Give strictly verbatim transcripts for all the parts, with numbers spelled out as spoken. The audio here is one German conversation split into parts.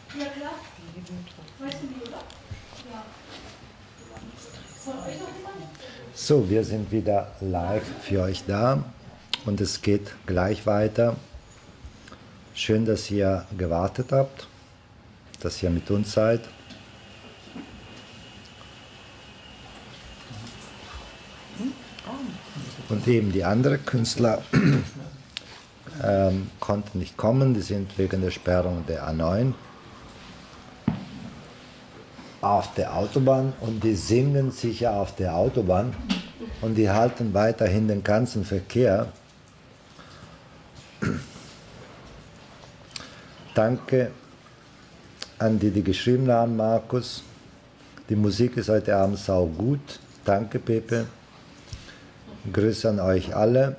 Ja, klar. Weißt du die, oder? Ja. Von euch noch jemand? So, wir sind wieder live für euch da und es geht gleich weiter. Schön, dass ihr gewartet habt, dass ihr mit uns seid. Und eben die anderen Künstler ähm, konnten nicht kommen, die sind wegen der Sperrung der A neun auf der Autobahn und die singen sicher auf der Autobahn und die halten weiterhin den ganzen Verkehr. Danke an die, die geschrieben haben, Markus. Die Musik ist heute Abend sau gut. Danke, Pepe. Grüße an euch alle.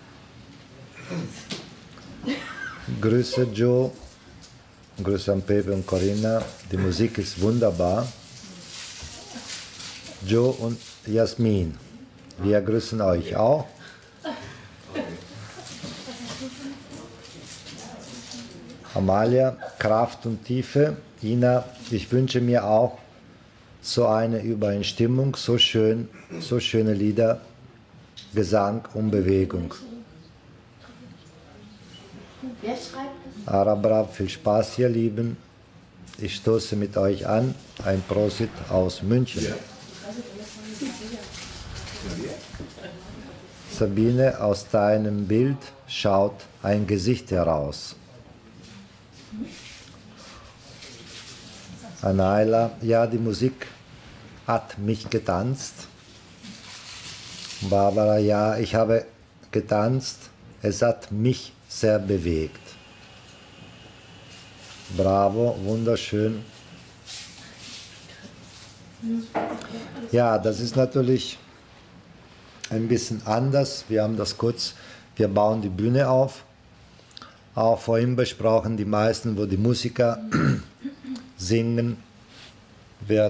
Grüße, Joe. Grüße an Pepe und Corinna. Die Musik ist wunderbar. Joe und Jasmin, wir grüßen euch auch. Amalia, Kraft und Tiefe. Ina, ich wünsche mir auch so eine Übereinstimmung, so schön, so schöne Lieder, Gesang und Bewegung. Wer schreibt das? Arabra, viel Spaß, ihr Lieben. Ich stoße mit euch an. Ein Prosit aus München. Sabine, aus deinem Bild schaut ein Gesicht heraus. Anaila, ja, die Musik hat mich getanzt. Barbara, ja, ich habe getanzt. Es hat mich sehr bewegt. Bravo, wunderschön. Ja, das ist natürlich ein bisschen anders. Wir haben das kurz, wir bauen die Bühne auf. Auch vorhin besprochen, die meisten, wo die Musiker singen, wird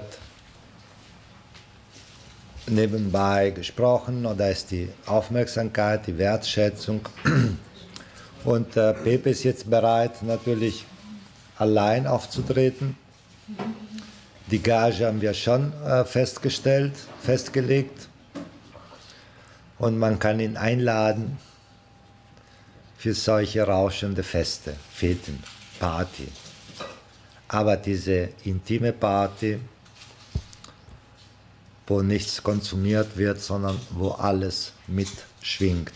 nebenbei gesprochen oder ist die Aufmerksamkeit, die Wertschätzung. Und äh, Pepe ist jetzt bereit, natürlich allein aufzutreten. Die Gage haben wir schon äh, festgestellt, festgelegt. Und man kann ihn einladen für solche rauschende Feste, Feten, Party. Aber diese intime Party, wo nichts konsumiert wird, sondern wo alles mitschwingt.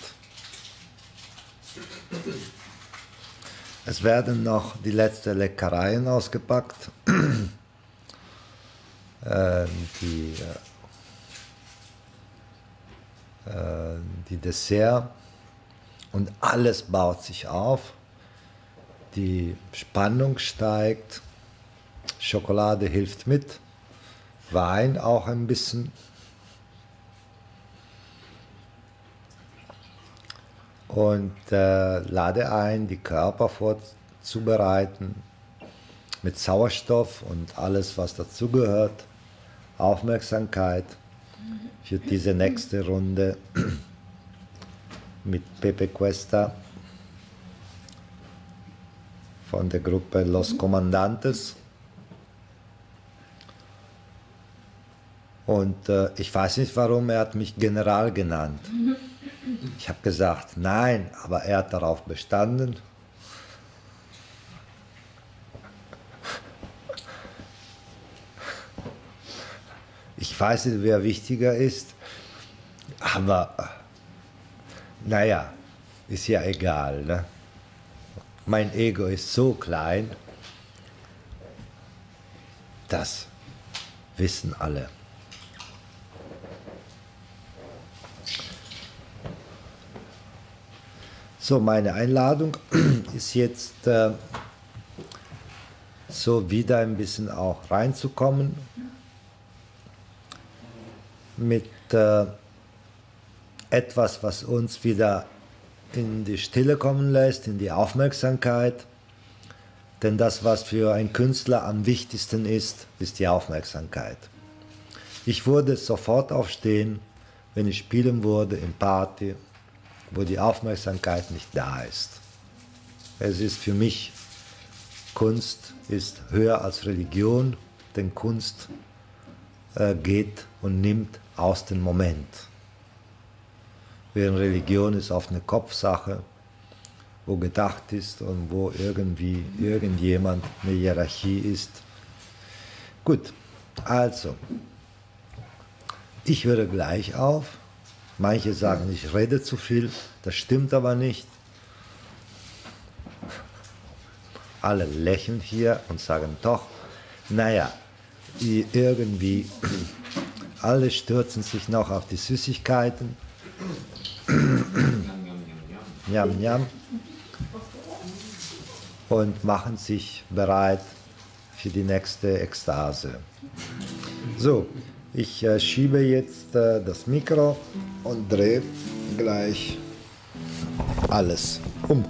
Es werden noch die letzten Leckereien ausgepackt. äh, die, äh, die Dessert und alles baut sich auf. Die Spannung steigt. Schokolade hilft mit. Wein auch ein bisschen. Und äh, lade ein, die Körper vorzubereiten mit Sauerstoff und alles, was dazugehört. Aufmerksamkeit für diese nächste Runde mit Pepe Cuesta von der Gruppe Los Comandantes. Und äh, ich weiß nicht, warum er hat mich General genannt. Ich habe gesagt, nein, aber er hat darauf bestanden. Ich weiß nicht, wer wichtiger ist, aber naja, ist ja egal. Ne? Mein Ego ist so klein, das wissen alle. So, meine Einladung ist jetzt äh, so wieder ein bisschen auch reinzukommen mit äh, etwas, was uns wieder in die Stille kommen lässt, in die Aufmerksamkeit. Denn das, was für einen Künstler am wichtigsten ist, ist die Aufmerksamkeit. Ich würde sofort aufstehen, wenn ich spielen würde in Party, wo die Aufmerksamkeit nicht da ist. Es ist für mich Kunst ist höher als Religion, denn Kunst äh, geht und nimmt aus dem Moment. Während Religion ist oft eine Kopfsache, wo gedacht ist und wo irgendwie irgendjemand eine Hierarchie ist. Gut, also, ich höre gleich auf. Manche sagen, ich rede zu viel, das stimmt aber nicht. Alle lächeln hier und sagen doch, naja, irgendwie, alle stürzen sich noch auf die Süßigkeiten. Njam, njam. Und machen sich bereit für die nächste Ekstase. So, ich äh, schiebe jetzt äh, das Mikro und drehe gleich alles um.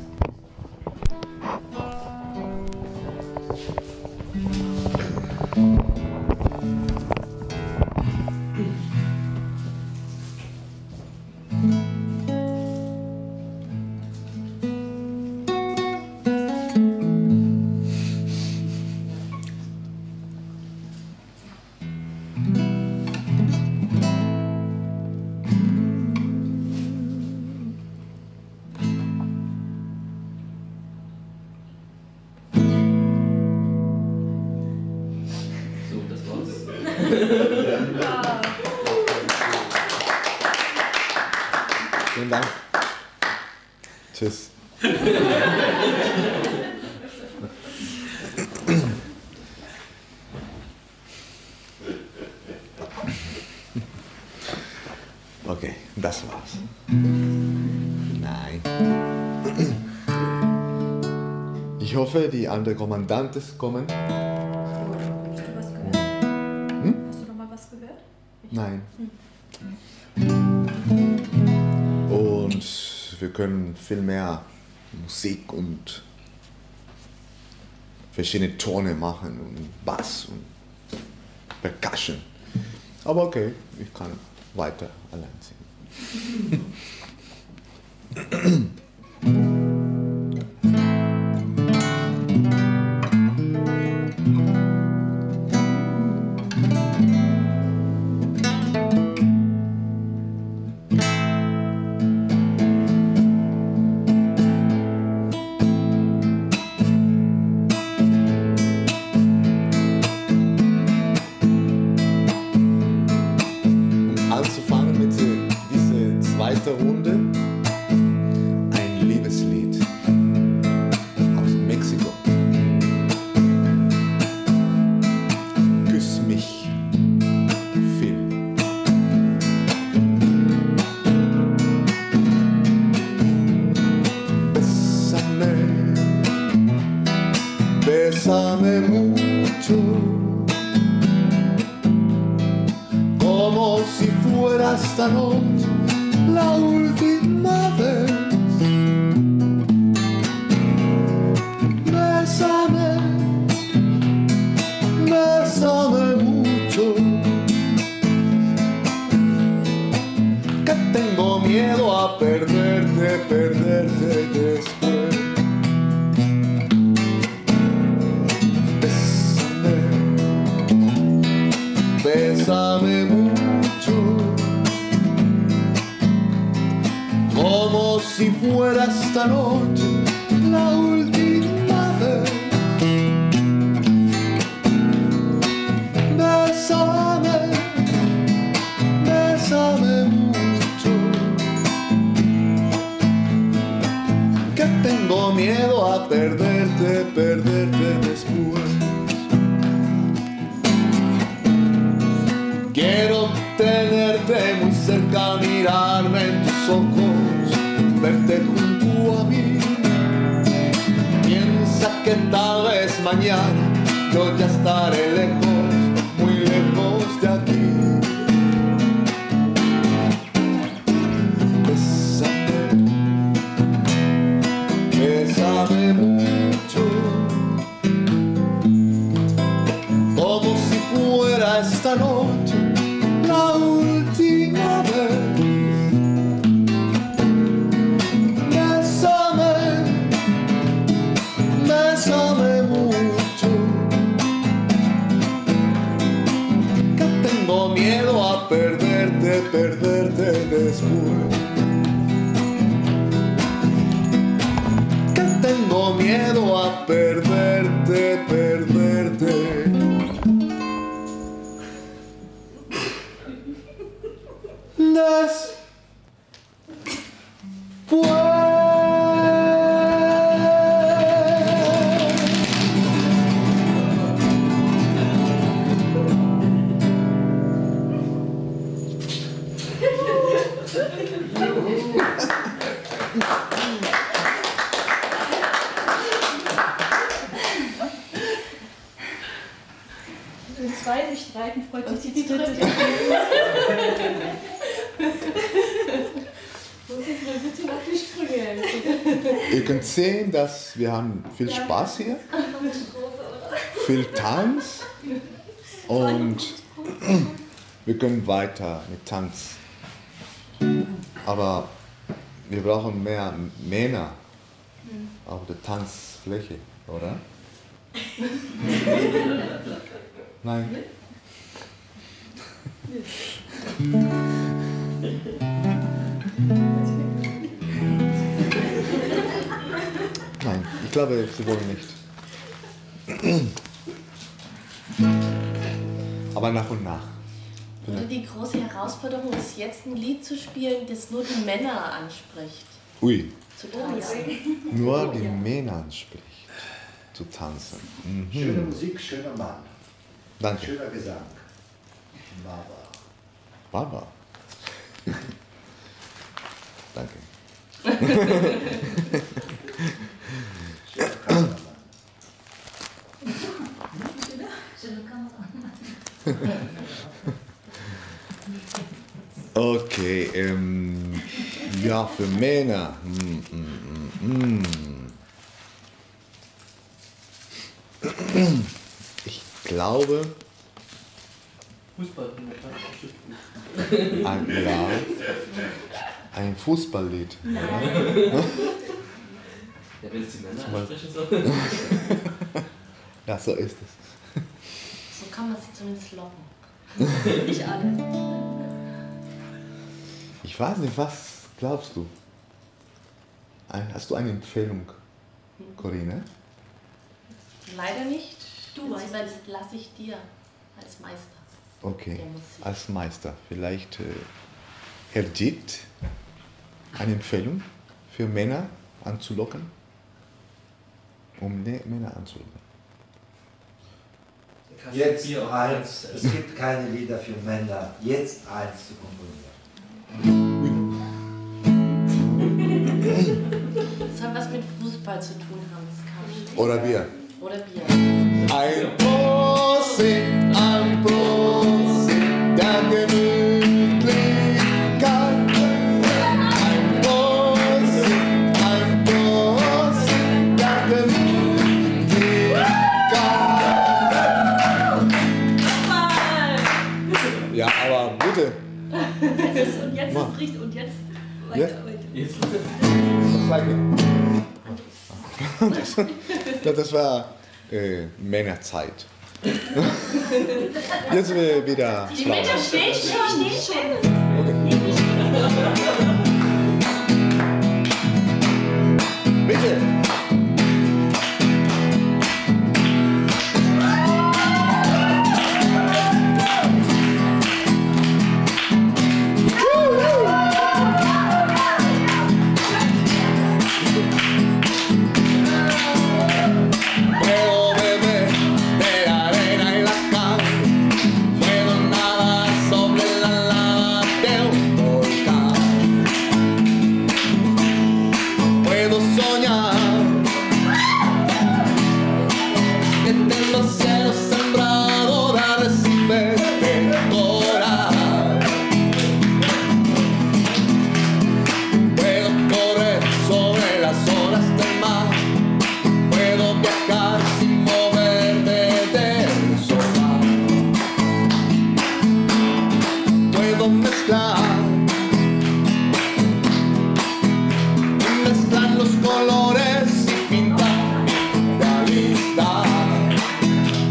Vielen Dank. Tschüss. Okay, das war's. Nein. Ich hoffe, die anderen Kommandanten kommen. Hast du was gehört? Hm? Hast du noch mal was gehört? Ich Nein. Und wir können viel mehr Musik und verschiedene Töne machen und Bass und Percussion. Aber okay, ich kann weiter allein singen. Anzufangen mit dieser zweiten Runde, ein Liebeslied aus Mexiko. Küss mich viel. Bésame, bésame mucho. Como si fuera esta noche la última vez. Bésame, bésame mucho. Que tengo miedo a perderte, perderte después. Bésame, bésame mucho, como si fuera esta noche la última vez. Bésame, bésame mucho, que tengo miedo a perderte, perderte después. Quiero tenerte muy cerca, mirarme en tus ojos, verte junto a mí. Piensa que tal vez mañana yo ya estaré lejos, muy lejos de aquí. Bésame, bésame mucho, como si fuera esta noche la última vez. Bésame, bésame sientes muy. Que tengo miedo a perderte, perderte. Después. Wenn zwei sich streiten, freut sich die dritte. Muss ich mal bitte auf die Sprünge helfen. Ihr könnt sehen, dass wir haben viel Spaß hier, viel Tanz und wir können weiter mit Tanz. Aber wir brauchen mehr Männer auf der Tanzfläche, oder? Nein? Nein, ich glaube, sie wollen nicht. Aber nach und nach. Und die große Herausforderung ist jetzt ein Lied zu spielen, das nur die Männer anspricht. Ui, Zu tanzen. nur die Männer anspricht, zu tanzen. Mhm. Schöne Musik, schöner Mann. Danke. Schöner Gesang. Baba. Baba. Danke. Schöner Kameramann. Okay, ähm, ja, für Männer. Hm, hm, hm, hm. Ich glaube, Fußball. ein, ja, ein Fußballlied. Ja, wenn es die Männer ansprechen soll. Ja, so ist es. So kann man sie zumindest locken. Nicht alle. Ich weiß nicht, was glaubst du? Ein- Hast du eine Empfehlung, Corinne? Leider nicht. Du das weißt das lasse ich dir als Meister. Okay, Der Musik. als Meister. Vielleicht äh, Herr Ditt, eine Empfehlung für Männer anzulocken? Um ne Männer anzulocken. Jetzt eins, es gibt keine Lieder für Männer, jetzt eins zu komponieren. Das soll was mit Fußball zu tun haben. Das kann ich. Oder Bier. Oder Bier. Ein Prosit, ein Prosit der Gemütlichkeit. Ein Prosit, ein Prosit der Gemütlichkeit. Ja, aber bitte. Jetzt ist, und jetzt Mann. ist richtig. Und jetzt weiter, Jetzt? weiter. Jetzt. Das gleiche. Das, ja, das war äh, Männerzeit. Jetzt sind wir wieder Die Frauen. Mitte steht schon, steht schon. Bitte. Puedo beber de la arena y la cal. Puedo nadar sobre la lava de un volcán. Puedo soñar que tengo el cielo sembrado de arrecifes de coral. Puedo correr sobre las olas del mar. Puedo viajar sin moverme del sofá. Puedo mezclar y mezclar los colores y pintar mi realidad.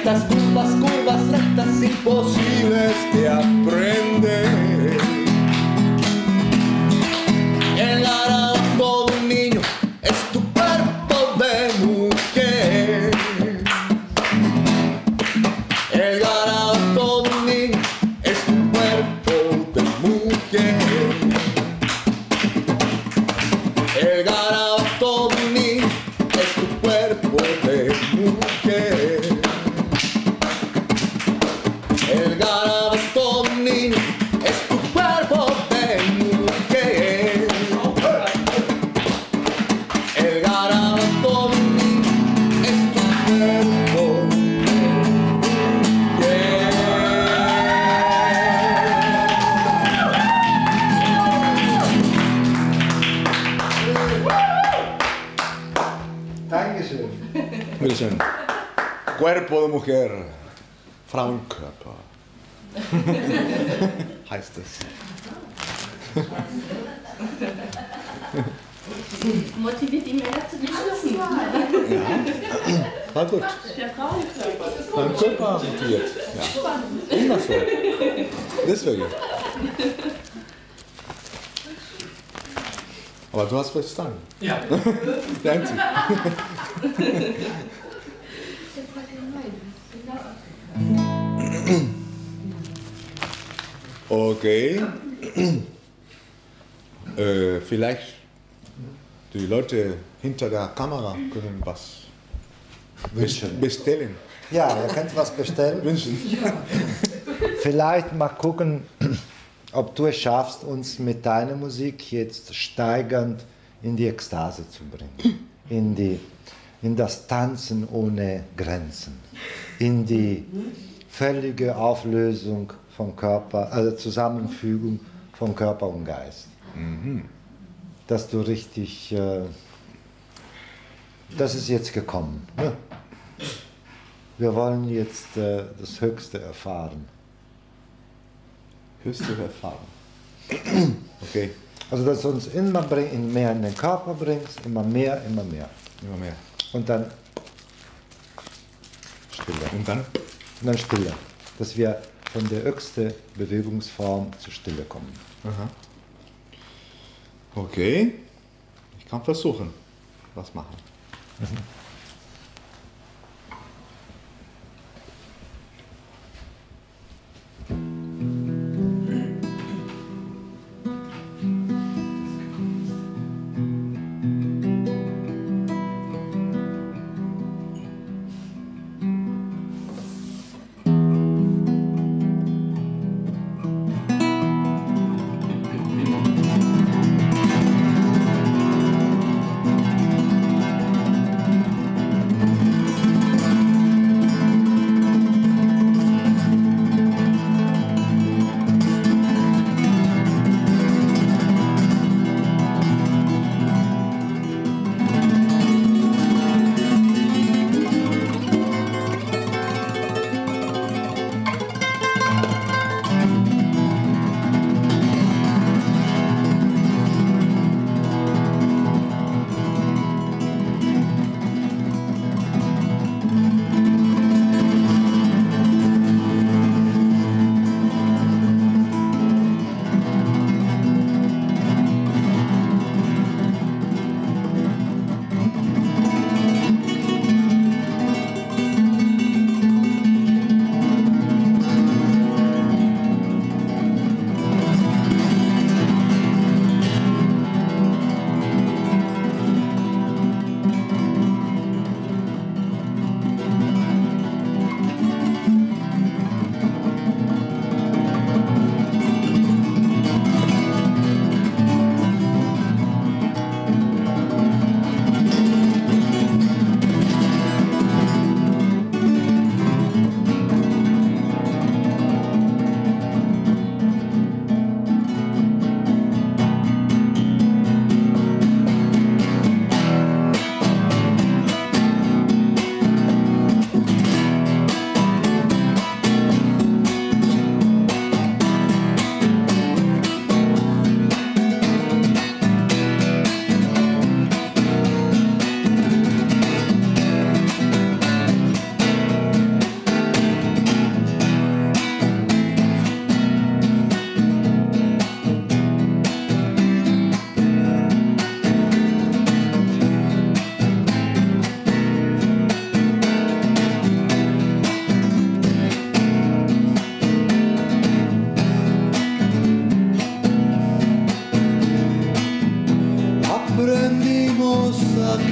rectas, curvas, curvas rectas imposibles de aprender. El garabato de un niño es tu cuerpo de mujer. El garabato de un niño es tu cuerpo de mujer. El garabato de un niño es tu cuerpo de mujer. El garabato de un niño es tu cuerpo de mujer. El garabato de un niño es tu cuerpo de Dankeschön. Bitte schön. Cuerpo de mujer. Frauenkörper. Heißt es. Motiviert die Männer zu tanzen. War gut. Der Frauenkörper. Frauenkörper motiviert. Ja. Immer so. Deswegen. Aber du hast verstanden. Ja. Danke. Okay. äh, vielleicht die Leute hinter der Kamera können was Wünschen. bestellen. Ja, ihr könnt was bestellen. Wünschen. Vielleicht mal gucken, ob du es schaffst, uns mit deiner Musik jetzt steigernd in die Ekstase zu bringen. In, die, in das Tanzen ohne Grenzen. In die völlige Auflösung von Körper, also Zusammenfügung von Körper und Geist. Mhm. Dass du richtig, äh, das ist jetzt gekommen. Ne? Wir wollen jetzt äh, das Höchste erfahren. Höchste Erfahrung. Okay, Also dass du uns immer bring, mehr in den Körper bringst, immer mehr, immer mehr. immer mehr. Und dann Stille. Und dann? Und dann Stille. Dass wir von der höchsten Bewegungsform zur Stille kommen. Aha. Okay, ich kann versuchen, was machen.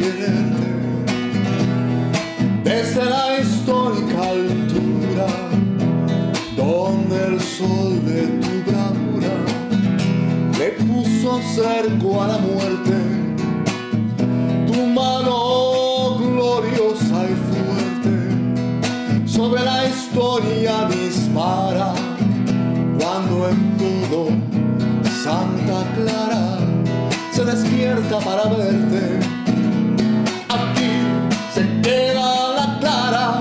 quererte. Desde la histórica altura, donde el sol de tu bravura le puso cerco a la muerte, tu mano gloriosa y fuerte sobre la historia dispara, cuando en todo Santa Clara se despierta para verte. Aquí se queda la clara,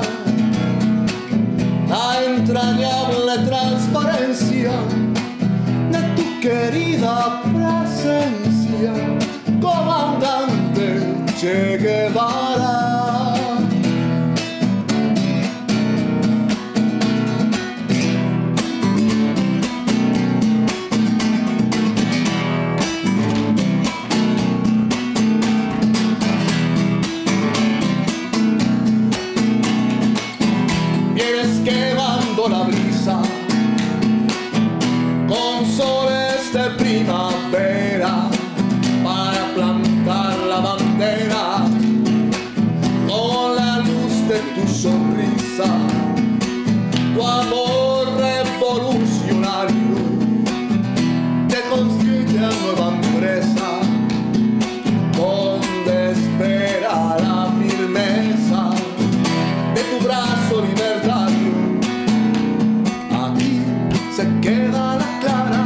la entrañable transparencia de tu querida presencia, comandante Che Guevara. La brisa con soles de primavera para plantar la bandera, con la luz de tu sonrisa, tu amor revolucionario te constituye a nueva empresa, donde espera la firmeza de tu brazo libertario. Se queda la clara,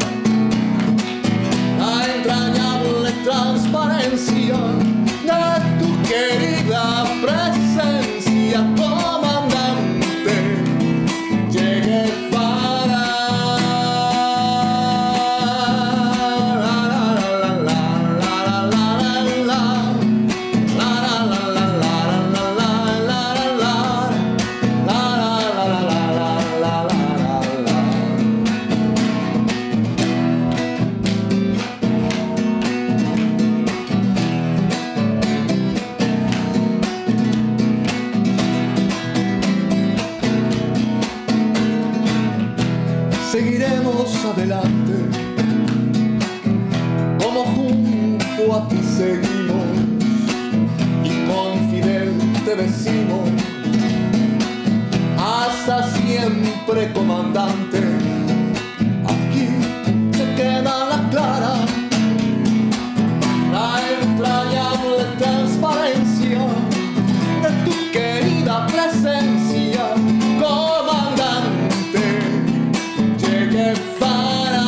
la entrañable transparencia de tu querida presencia, comandante Che Guevara. Seguiremos adelante, como junto a ti seguimos, y con Fidel te decimos, hasta siempre, comandante. Aquí se queda la clara, la entrañable transparencia de tu querida presencia, comandante Che Guevara.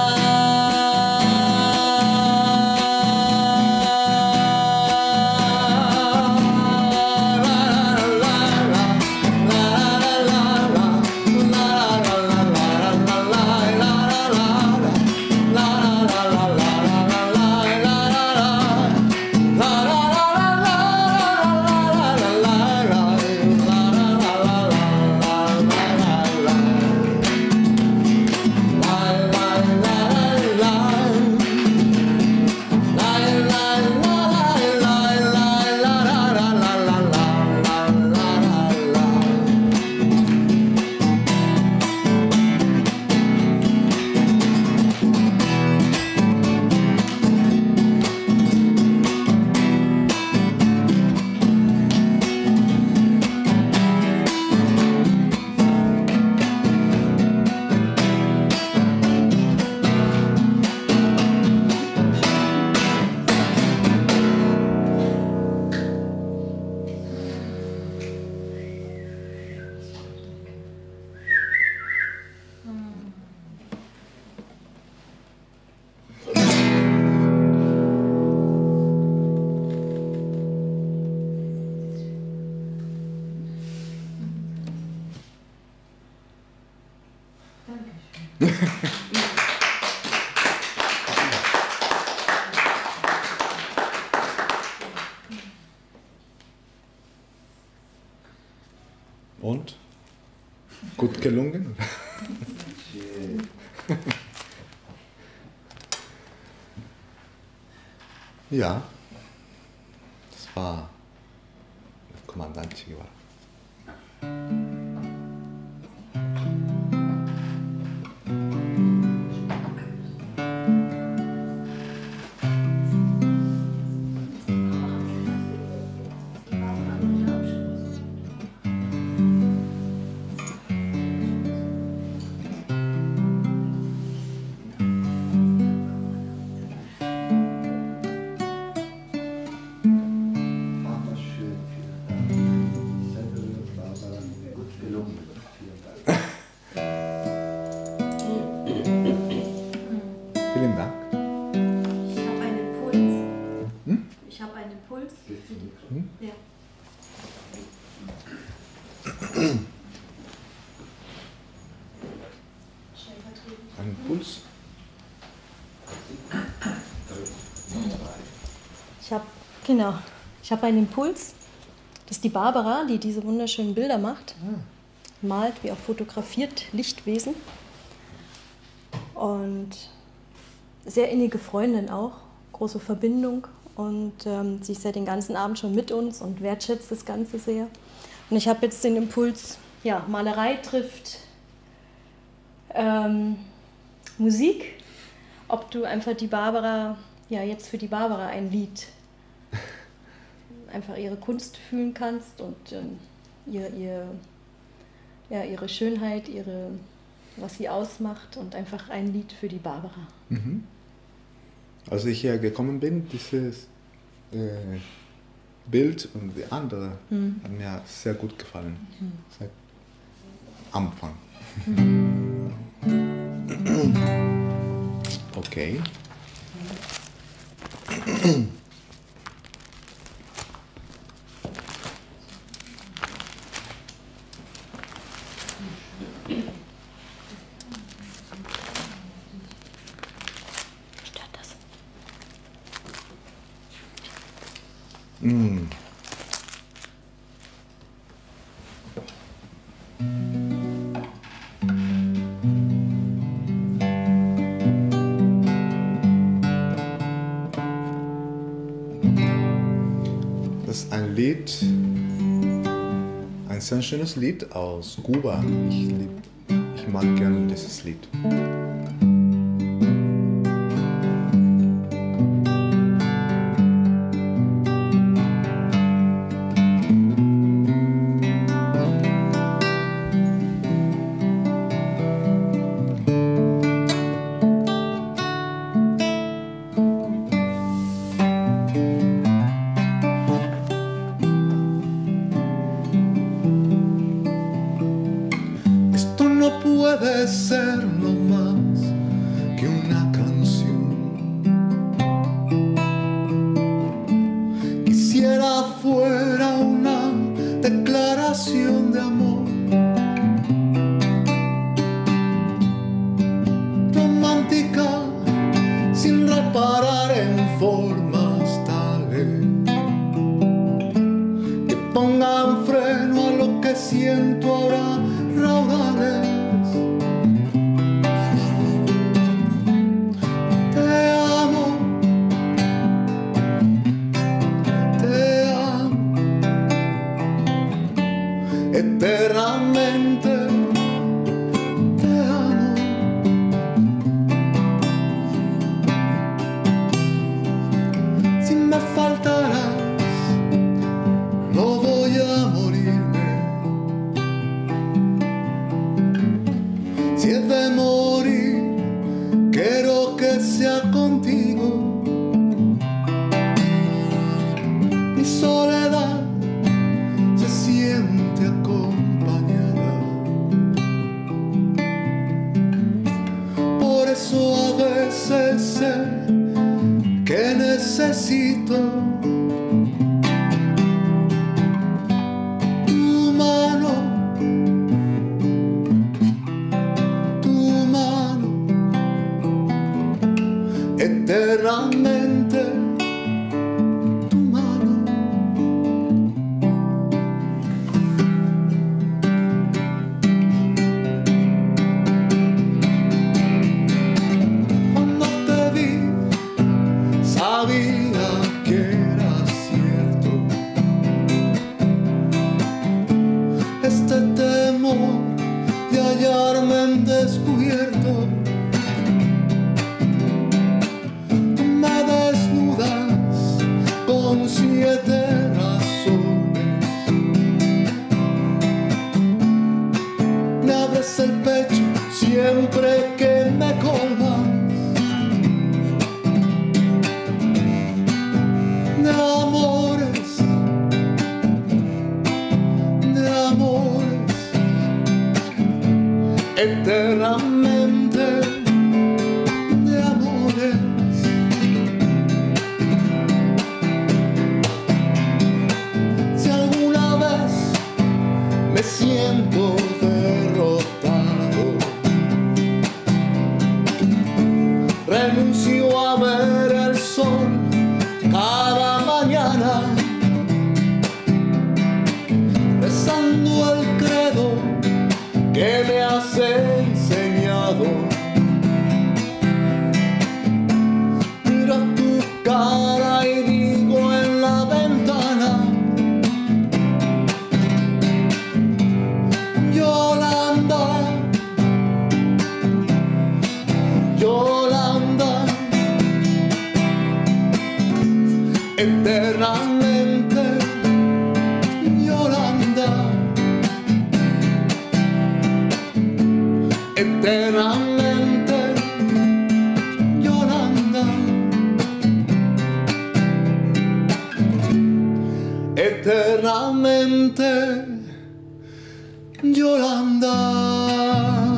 Und? Gut gelungen? Ja, das war Kommandant Che Guevara. Vielen Dank. Ich habe einen Impuls. Hm? Ich habe einen Impuls. Hm? Ja. Ein Puls. Ich habe, genau, ich habe einen Impuls. Das ist die Barbara, die diese wunderschönen Bilder macht. Malt wie auch fotografiert Lichtwesen. Und sehr innige Freundin auch, große Verbindung. Und ähm, sie ist ja den ganzen Abend schon mit uns und wertschätzt das Ganze sehr. Und ich habe jetzt den Impuls, ja, Malerei trifft ähm, Musik. Ob du einfach die Barbara, ja, jetzt für die Barbara ein Lied, einfach ihre Kunst fühlen kannst und ähm, ihr, ihr, ja, ihre Schönheit, ihre, was sie ausmacht und einfach ein Lied für die Barbara. Mhm. Als ich hier gekommen bin, dieses äh, Bild und die andere Mhm. hat mir sehr gut gefallen. Mhm. Seit Anfang. Okay. Stört das? Mm. Das ist ein Lied, ein sehr schönes Lied aus Kuba. Ich, lieb, ich mag gerne dieses Lied. Esto no puede ser no más que una canción. Quisiera fuera una declaración de amor, romántica, sin reparar en formas tales que pongan freno a lo que siento ahora, raudales. Te amo, te amo, eternamente te amo. Si me faltarás, no voy a morirme. Si he de morir, quiero que sea contigo. Mi soledad se siente acompañada. Por eso a veces sé que necesito tu mano, tu mano, eternamente tu mano. Cuando te vi, sabía que era cierto. Este temor de hallarme en descubierto. Tú me desnudas con siete razones. Me abres el pecho siempre que me colmas de amores, de amores, eternamente de amores. sabes, si alguna vez me siento derrotado, renuncio a ver el sol cada mañana, rezando el credo que me has enseñado. Miro tu cara y digo en la ventana: Yolanda, Yolanda, eternamente, Yolanda, eternamente, Yolanda, eternamente, Yolanda.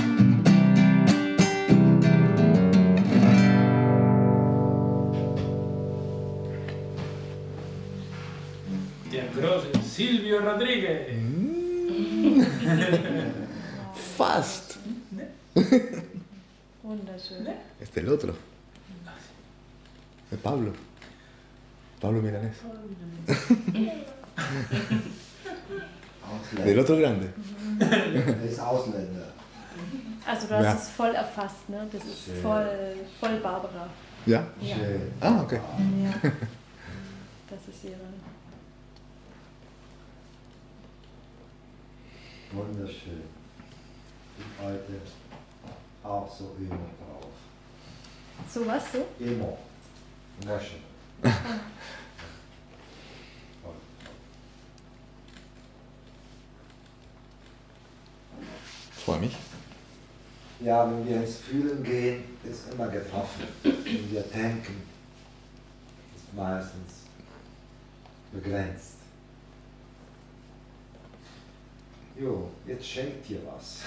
Der große Silvio Rodríguez. Fast. Wunderschön. Este es el otro. Es Pablo. Pablo Milanés. Del otro grande. Er ist Ausländer. Also du hast Ja. es voll erfasst, ne? Das ist voll, voll Barbara. ¿Ya? Ja. Schön. Ah, ok. Ja. Das ist ihre. Wunderschön. Und heute auch so immer drauf. So was so? Immer. Waschen. Ich freue mich. Ja, wenn wir ins Fühlen gehen, ist immer getroffen. Wenn wir denken, ist meistens begrenzt. Jo, jetzt schenkt dir was.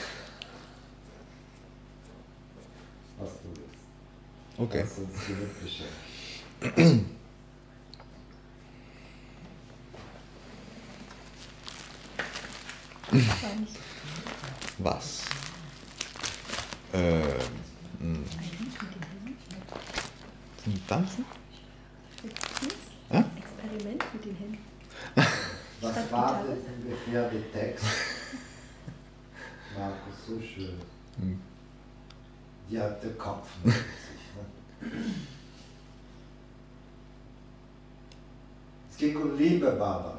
Was du willst. Okay. Lass uns die mitbeschenken. Was? Ähm. mh. Zum Tanzen? Experiment mit den Händen. Was Statt war Gitarre. denn ungefähr der Text? Markus, so schön. Hm. Die hat der Kopf mit sich. Ne? Es ging um Liebe, Barbara.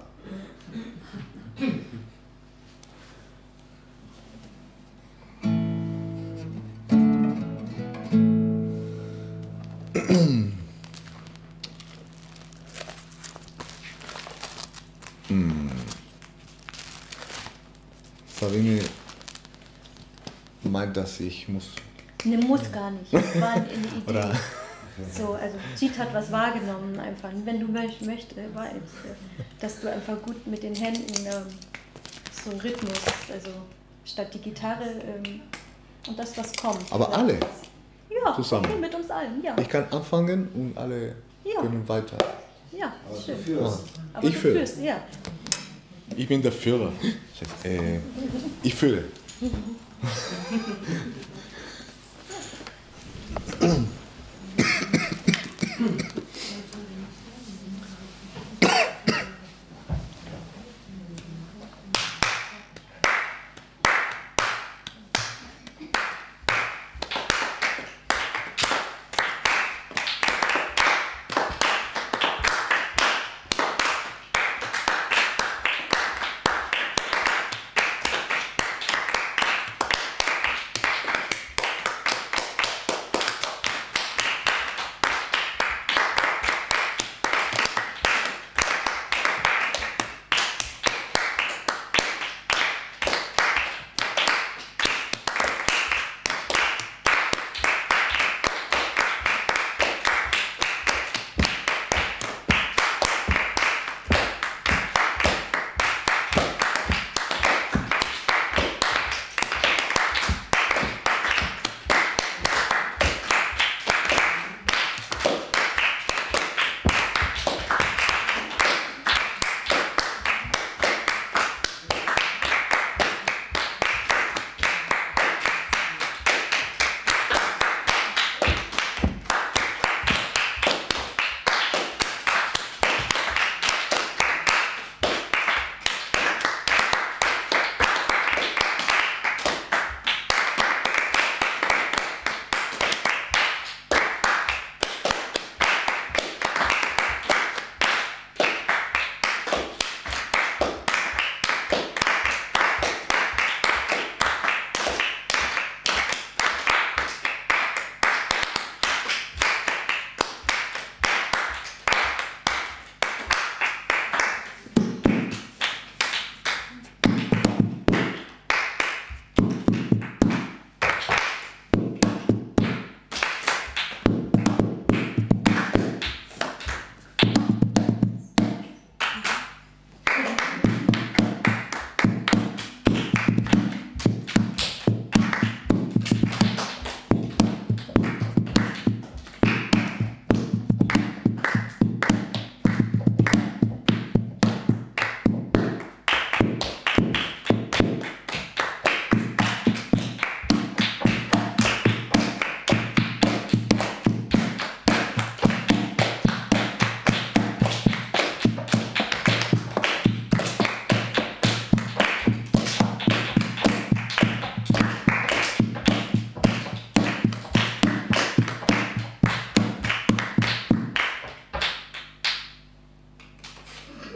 Sabine meint, dass ich muss. Ne, muss gar nicht. Das war eine Idee. Oder? So, also Cheat hat was wahrgenommen einfach. Wenn du möcht, möchtest, weißt, äh, dass du einfach gut mit den Händen ähm, so einen Rhythmus, also statt die Gitarre ähm, und das, was kommt. Aber alle Ja, zusammen. okay, mit uns allen, ja. Ich kann anfangen und alle Ja. können weiter. Ja, Aber du schön. führst. Aber Ich du fühle. führst, ja. Ich bin der Führer. Äh, ich fühle.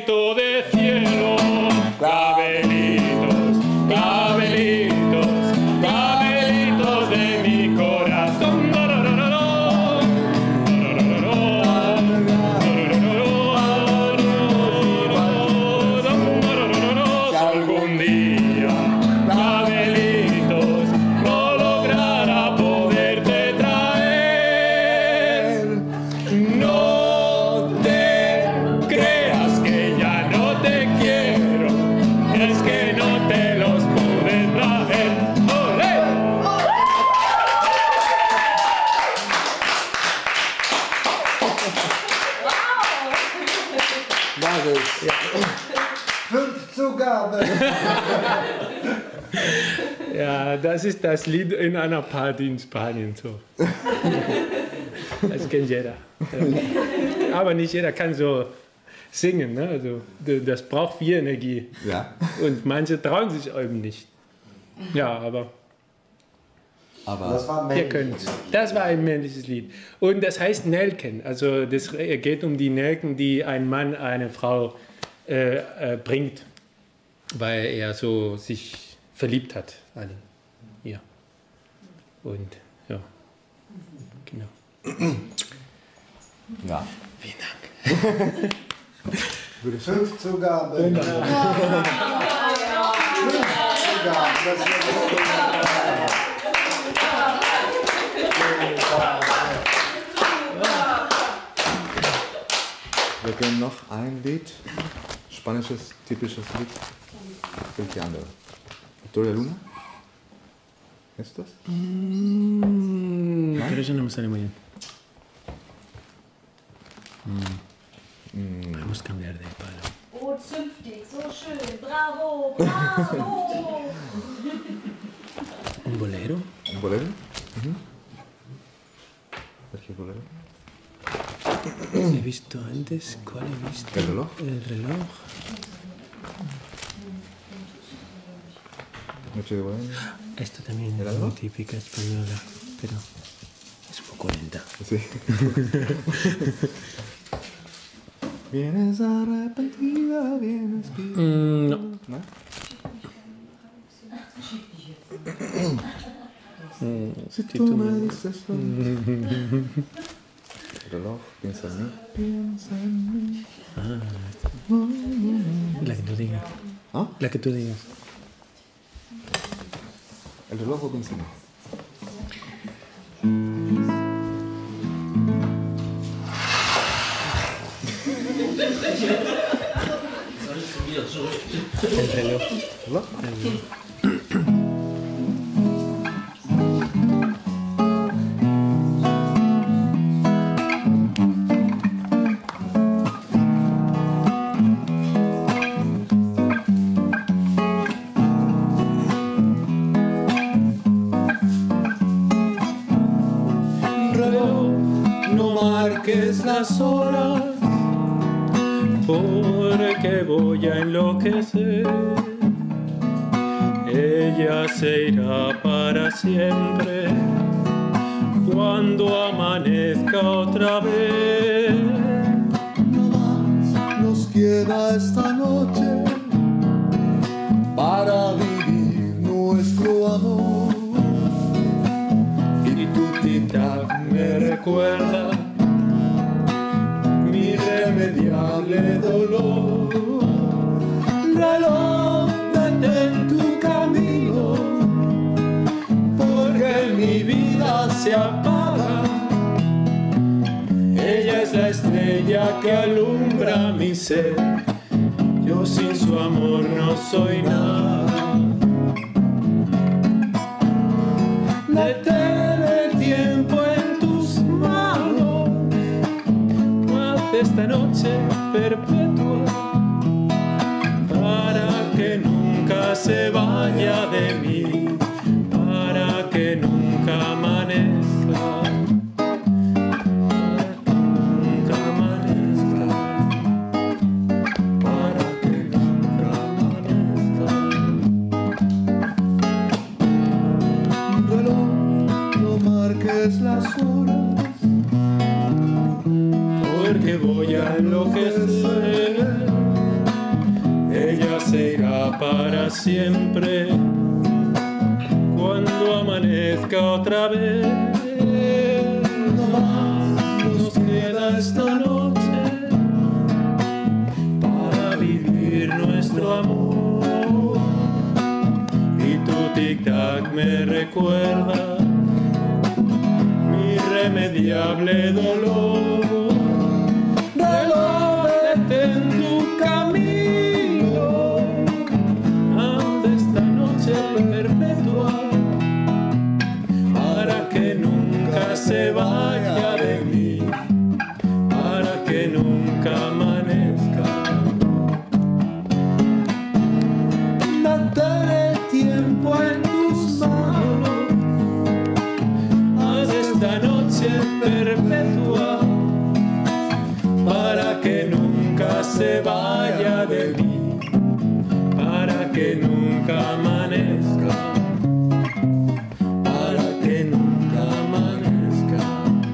clavelito de cielo, clavelitos, clavelitos, clavelitos de mi corazón. Si algún día, clavelitos, no lograra poderte traer, no te creas que ya no te quiero, es que no te los pude traer. ¡Olé! Danke. Fünf Zugaben. Ja, das ist das Lied in einer Party in Spanien. So. Das kennt jeder. Ja. Aber nicht jeder kann so singen. Ne? Also, das braucht viel Energie. Ja. Und manche trauen sich eben nicht. Ja, aber Aber Das war ihr männlich. könnt. Das war ein männliches Lied. Und das heißt Nelken. Also das geht um die Nelken, die ein Mann eine Frau äh, äh, bringt, weil er so sich verliebt hat an ihr. Und ja, genau. ja. Vielen Dank. Fünf Zugaben. Fünf Zugaben. Das wird Wir können noch ein Lied, spanisches, typisches Lied. Welche andere? Victoria Luna? ¿Es das? Mm, pero eso no me sale muy bien. Mm. Vamos a cambiar de palo. Oh, zünftig, so schön. Bravo, bravo. ¿Un bolero? ¿Un bolero? Mhm. ¿Welche bolero? He visto antes. ¿Cuál he visto? ¿El reloj? El reloj. Noche de Bohemia. Esto también ¿El es algo? muy típica española, pero es un poco lenta. Sí. Vienes arrepentida, vienes pida. Mm, no. ¿No? Si tú me dices lo El reloj, piensa en mí. Piensa en mí. La que tú digas. ¿Ah? La que tú digas. El reloj o piensa en mí. El reloj. ¿Reloj? Reloj, no marques las horas, porque voy a enloquecer. Ella se irá para siempre cuando amanezca otra vez. No más nos queda esta noche para vivir nuestro amor. Y tu tic-tac me recuerda mi irremediable dolor. Reloj, detén tu camino, porque mi vida se apaga. Ella es la estrella que alumbra mi ser. Yo sin su amor no soy nada. Detén el tiempo en tus manos, haz esta noche perpetua, para que nunca se vaya de mí, para que nunca amanezca, para que nunca amanezca, para que nunca amanezca. Reloj, no marques las horas, Porque voy a enloquecer. ella se irá para siempre cuando amanezca otra vez. No más nos queda esta noche para vivir nuestro amor, y tu tic-tac me recuerda mi irremediable dolor. Reloj, detén tu camino, haz esta noche perpetua para que nunca se vaya de mí, para que nunca amanezca. Detén el tiempo en tus manos, haz esta noche perpetua para que nunca se vaya de mí, para que nunca amanezca, para que nunca amanezca,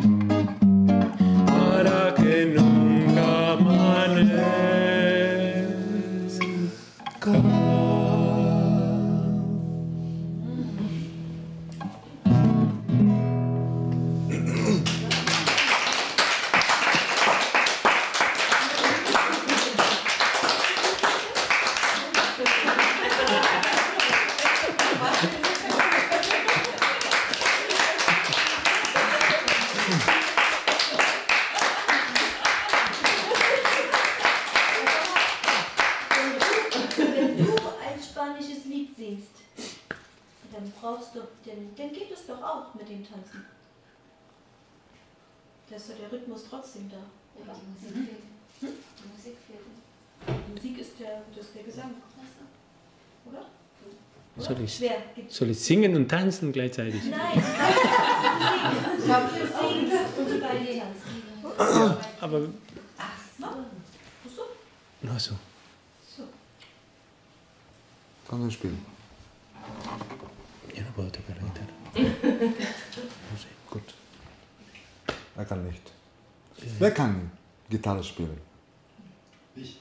para que nunca amanezca. Wenn du ein spanisches Lied singst, dann brauchst du, dann, dann geht es doch auch mit dem Tanzen. Da ist doch der Rhythmus trotzdem da, oder? Die Musik fehlt. Die Musik fehlt. Die Musik ist der, das ist der Gesang, oder? Soll ich, Schwer. Gibt's- soll ich singen und tanzen gleichzeitig? Nein, du singst und die beiden tanzen. Aber Ach so. nur so. So. Kann er spielen? Yo no puedo tocar la guitarra. No sé. Gut. Er kann nicht. Wer kann Gitarre spielen? Ich.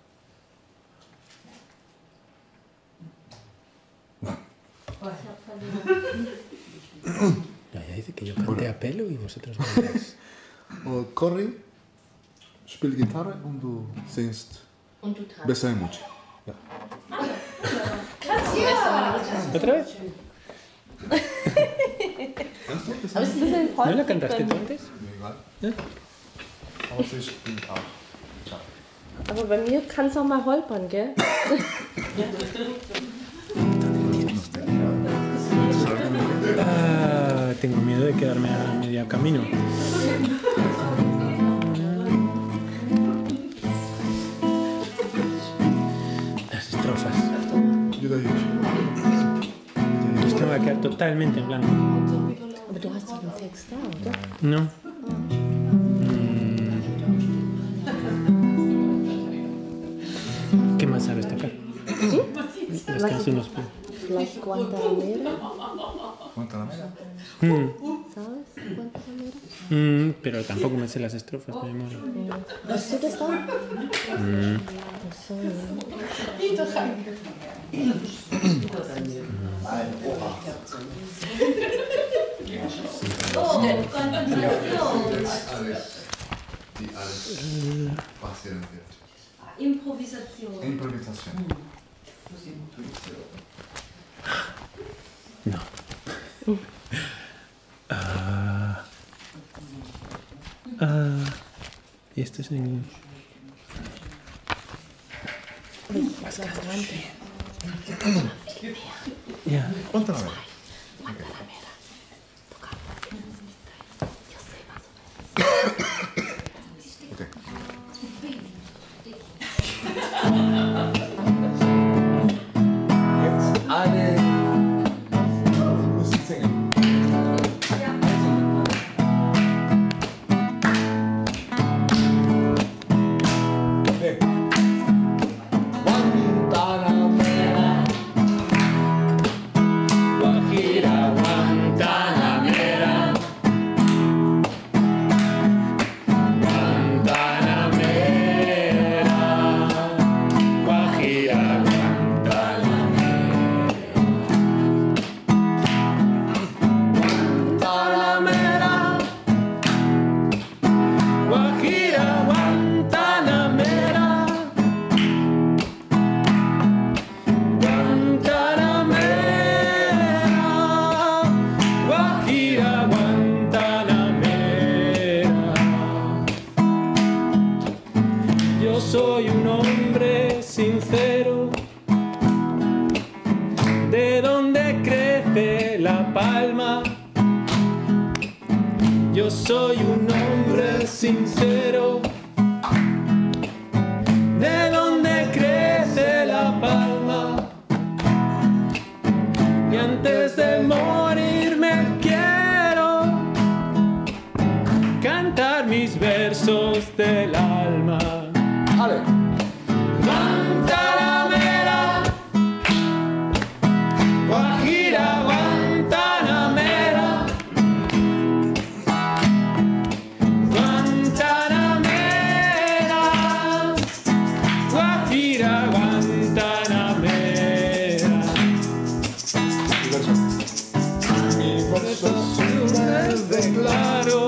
Ich hab verloren. No, ella dice que yo cante a pelo y vosotros cantáis. Oh, Cory spielt Gitarre und du singst Und du tanzt. Besämuchi. Ja. ¿Otra vez? Aber es ist ein bisschen ¿No la holprig cantaste bei tú mir. antes? Mir egal. Ja? Aber sie spielt auch. Aber bei mir kann es auch mal holpern, gell? Ah, tengo miedo de quedarme a medio camino. Las estrofas. Jeder hier. Es que me va a quedar totalmente en blanco. Aber du hast doch einen Text da, oder? No. Mm. ¿Qué más sabes tocar? Las canciones. Vielleicht Guantanamera, Guantanamera. Mm. ¿sabes? Guantanamera. Mm, pero tampoco me sé las estrofas de memoria. Weißt du das da? Mm. Ach so, ja. Oh, Konzentration. Die alles passieren wird. Improvisation. Improvisation. No. Ah. Ah. Y esto es en. Ya. Guantanamera. Okay. Jetzt alle müssen singen. Okay. Guantanamera, soy un hombre sincero. De donde crece la palma. Yo soy un hombre sincero. De donde crece la palma. Y antes de morirme quiero cantar mis versos del alma. Ale. Guantanamera, Guajira, Guantanamera, Guantanamera, Guajira, Guantanamera. Mi verso es un Verde claro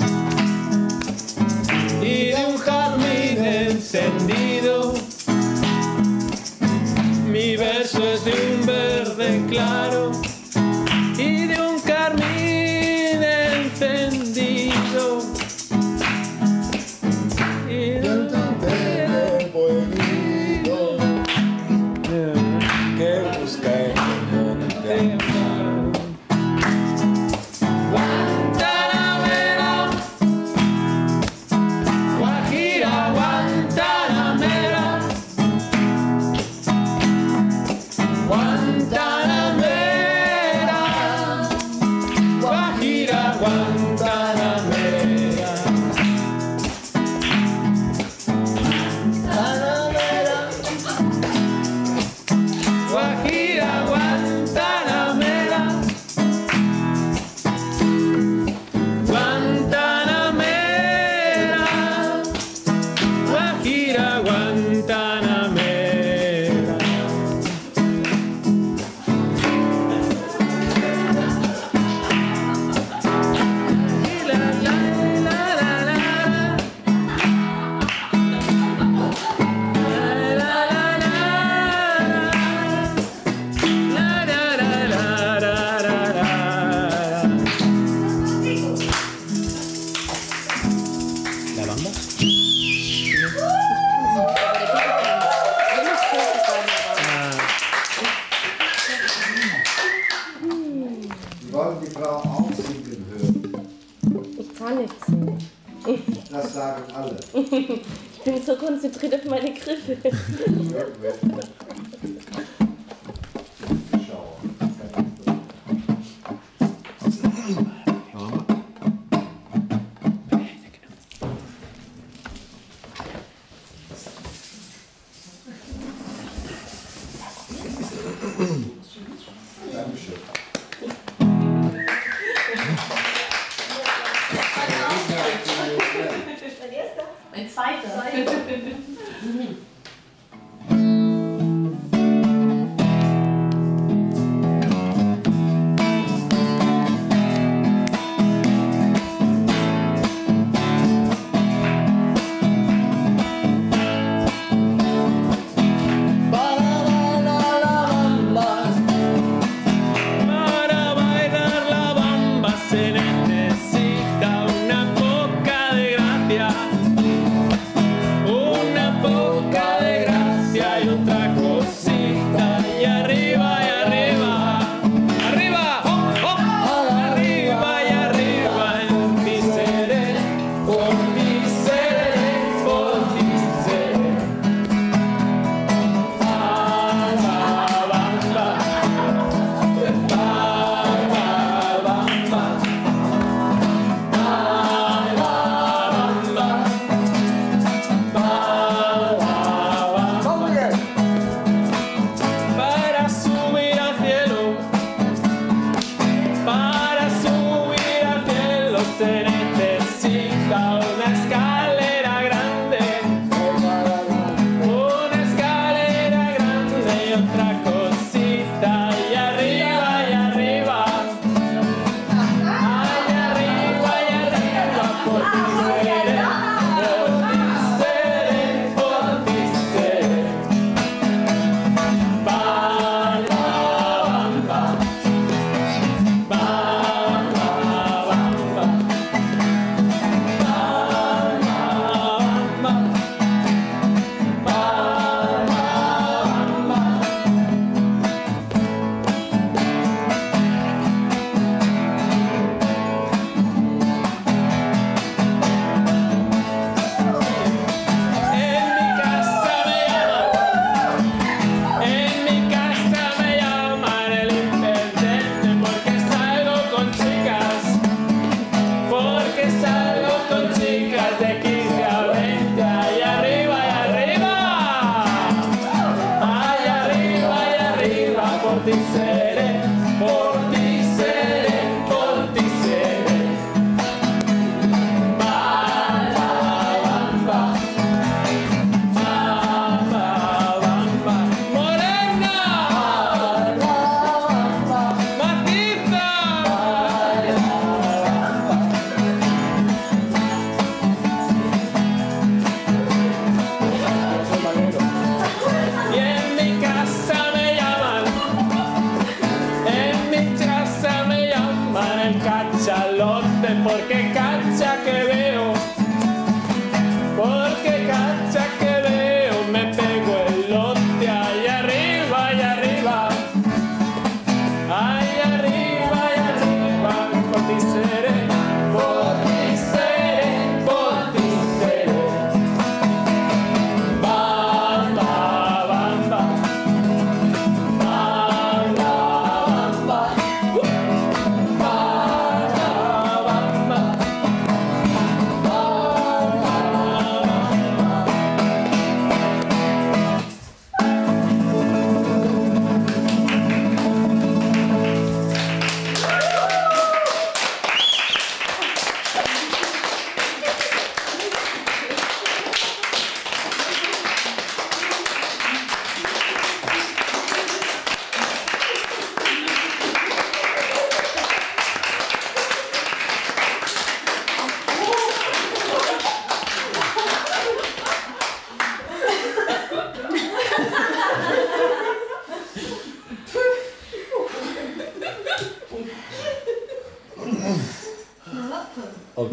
y de un jazmín encendido. Mi verso es de un verde claro y de un carmín encendido. Y de un de pueblito que busca en el monte. Guantanamera, Guajira, Guantanamera, Guantanamera, Guajira, Guantanamera, Guantanamera, Guajira, Guantanamera. Guantanamera, Guajira, Guantanamera. La, la, la, la, la. La, la, la, la. La, la, la, la, la, la, la. ¿La banda? Wir wollen die Frau auch singen hören. Ich kann nicht singen. Das sagen alle. Ich bin so konzentriert auf meine Griffe. Dankeschön. Mein zweiter. Para bailar la bamba se necesita una poca de gracia, una poca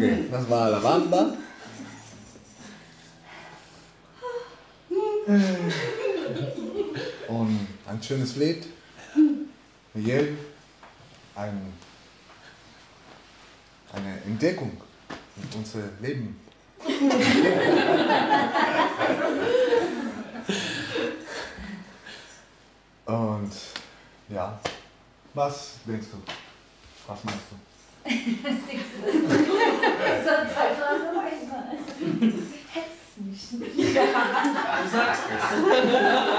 Okay, das war La Bamba. Und ein schönes Lied. Miguel, ein, eine Entdeckung in unser Leben. Und ja, was denkst du? Was meinst du? Was denkst du? Das soll zwei Fragen auf einmal. Hetz mich nicht. Du sagst es.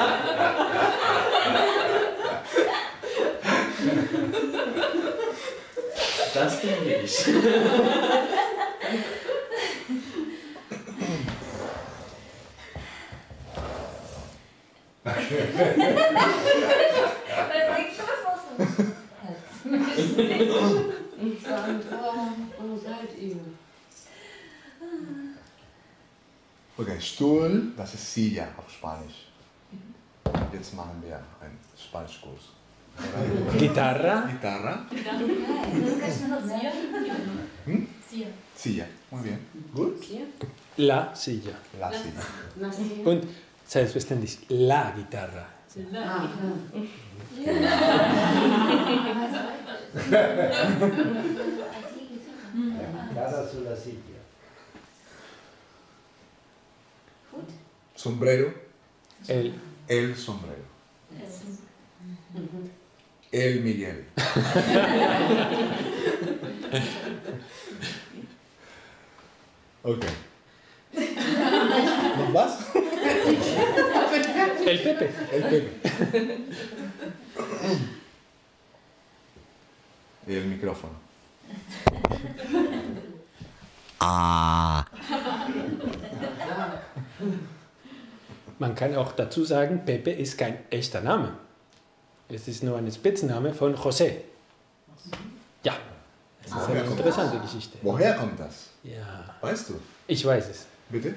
Das denke ich. Was denkst du, was machst du? Hetz mich nicht. Sandra, wo seid ihr? Okay, Stuhl, das ist Silla auf Spanisch. Jetzt machen wir einen Spanischkurs. Gitarra. Gitarra. Das kannst du noch sehen. Hm? Sia. Silla, muy bien. Gut. La Silla. La Silla. Und selbstverständlich La Gitarra. Ah, Cada sola silla. Sombrero. El. El sombrero. El Miguel. Okay. Noch was? El Pepe. El Pepe. El micrófono. Ah. Man kann auch dazu sagen, Pepe ist kein echter Name. Es ist nur ein Spitzname von José. Ja, das ist eine interessante Geschichte. Woher kommt das? Ja. Weißt du? Ich weiß es. Bitte?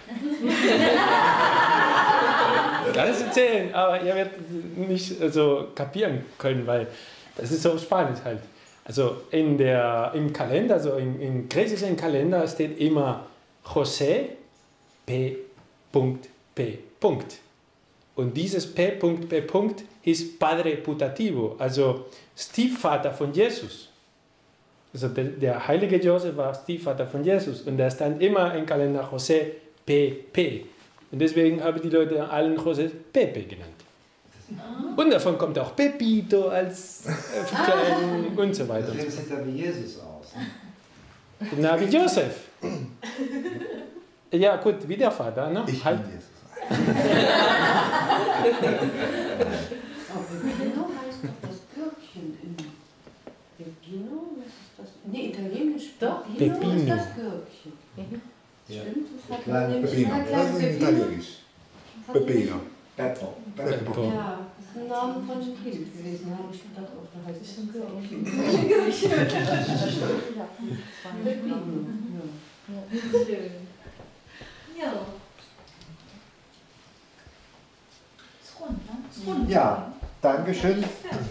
Ich kann es erzählen, aber ihr werdet nicht so kapieren können, weil das ist so Spanisch halt. Also in der, im Kalender, also im, im griechischen Kalender steht immer José P. P. Und dieses P. P. ist Padre Putativo, also Stiefvater von Jesus. Also der, der heilige Josef war Stiefvater von Jesus und da stand immer im Kalender José P P. Und deswegen haben die Leute allen José Pepe genannt. Und davon kommt auch Pepito als äh, Verkleidung und so weiter. Das sieht ja wie Jesus aus. Ne? Na, wie Josef. Ja, gut, wie der Vater, ne? Ich halt. bin Jesus. Aber Pepino heißt doch das Gürkchen in Pepino, was ist das? Nee, italienisch. Doch. Pepino, Pepino. ist das Gürkchen. Ja. Stimmt, das hat Kleine man nämlich Pepino. mal Das klein ist in Italienisch. Pepino. Peppo. Peppo. Ja, das ist ein Name von einem Kind gewesen. Da habe ich gedacht, oh, da heißt es ein Gürkchen. Pepino. Ja. Ja. Ist rund, ne? Ist rund. Ja, Dankeschön.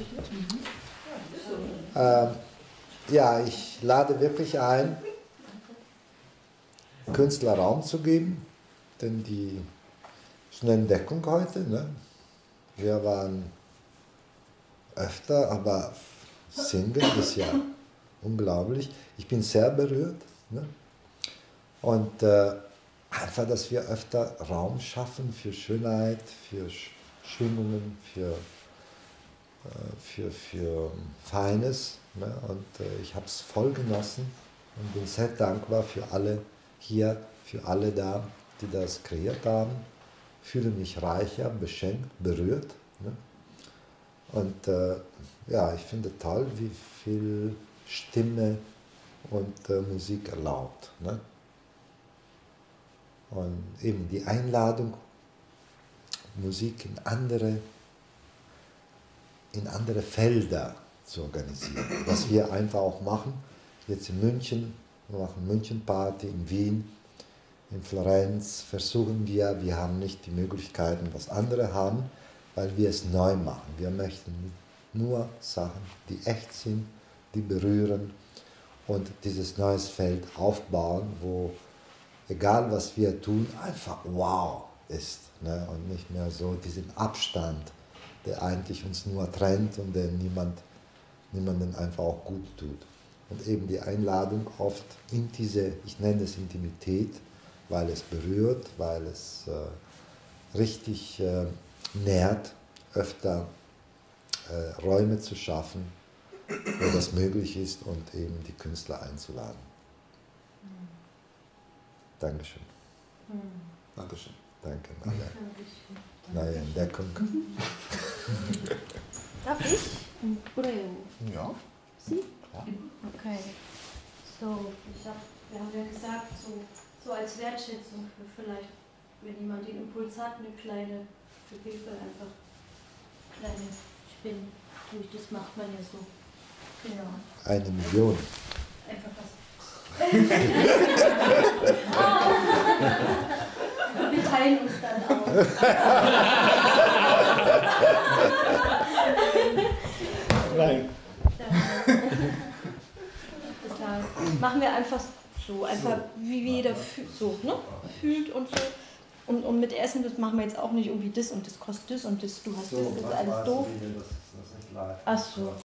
Ähm, ja, ich lade wirklich ein, Künstler Raum zu geben, denn die ist eine Entdeckung heute. Ne? Wir waren öfter, aber Singen ist ja unglaublich. Ich bin sehr berührt. Ne? Und äh, einfach, dass wir öfter Raum schaffen für Schönheit, für Sch Schwingungen, für, äh, für, für Feines. Ne? Und äh, ich habe es voll genossen und bin sehr dankbar für alle hier, für alle da, die das kreiert haben. Fühle mich reicher, beschenkt, berührt. Ne? Und äh, ja, ich finde toll, wie viel Stimme und äh, Musik erlaubt. Ne? Und eben die Einladung, Musik in andere, in andere Felder zu organisieren. Was wir einfach auch machen, jetzt in München, wir machen München-Party, in Wien, in Florenz versuchen wir, wir haben nicht die Möglichkeiten, was andere haben, weil wir es neu machen. Wir möchten nur Sachen, die echt sind, die berühren und dieses neues Feld aufbauen, wo egal was wir tun, einfach wow ist, ne? Und nicht mehr so diesen Abstand, der eigentlich uns nur trennt und der niemand, niemanden einfach auch gut tut. Und eben die Einladung oft in diese, ich nenne es Intimität, weil es berührt, weil es äh, richtig äh, nährt, öfter äh, Räume zu schaffen, wo das möglich ist und eben die Künstler einzuladen. Mhm. Dankeschön. Mhm. Dankeschön. Danke, alle. Neue Entdeckung. Darf ich? Oder ja? Sie? Ja. Okay. So, ich hab, wir haben ja gesagt, so, so als Wertschätzung für vielleicht, wenn jemand den Impuls hat, eine kleine, für Hilfe einfach kleine Spinnen. Durch das macht man ja so. Genau. Eine Million. Einfach was. Wir teilen uns dann auch. Nein. Machen wir einfach so, einfach wie jeder fühlt, so, ne? Fühlt und so. Und, und mit Essen, das machen wir jetzt auch nicht irgendwie das und das kostet das und das, du hast so, das, das ist alles doof. Ach so.